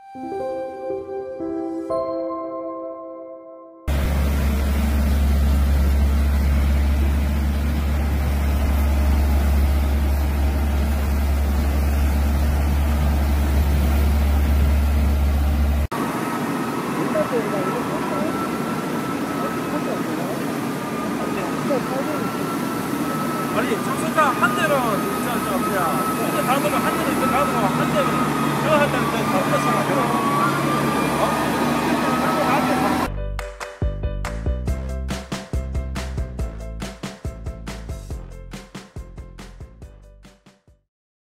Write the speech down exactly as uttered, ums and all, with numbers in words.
아니 청소차 한 대로 진짜 저 뭐야 한대 닫으면 한 대로 이렇게 닫으면 한 대로 저거 할 때는 다 끝났잖아.